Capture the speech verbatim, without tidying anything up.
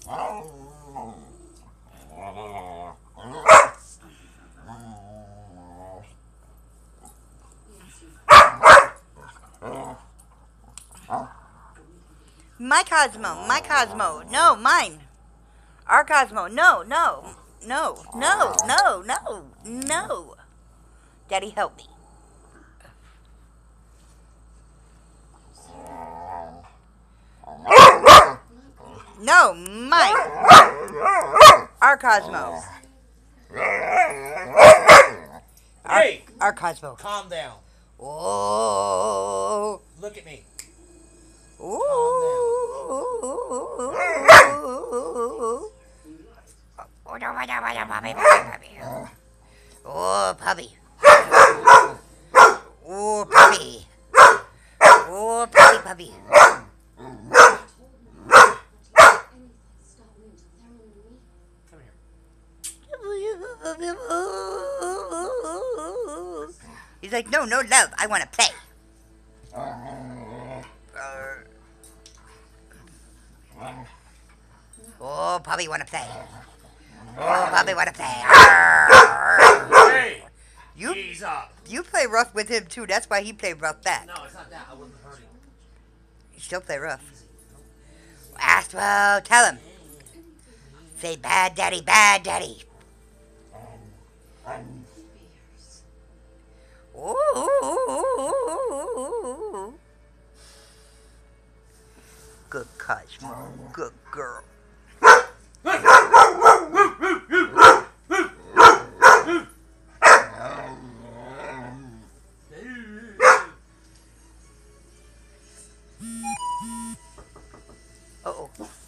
My Cosmo, my Cosmo. No, mine. Our Cosmo. No, no, no, no, no, no, no. Daddy, help me. No, mine. Our Cosmo. Our, Hey! our Cosmo. Calm down. Oh. Look at me. Ooh. Oh, no, no, no, no, puppy, puppy, puppy. Oh, puppy. Oh, puppy. Oh, puppy, puppy. Come here. He's like, no, no love. I want to play. Oh, puppy want to play. Oh, puppy want to play. Hey! You, Ease up. you play rough with him too. That's why he played rough back. No, it's not that. I wouldn't hurt him. You still play rough. Astro, tell him. Say bad daddy, bad daddy. Ooh. Good Cosmo. Good girl. Uh-oh.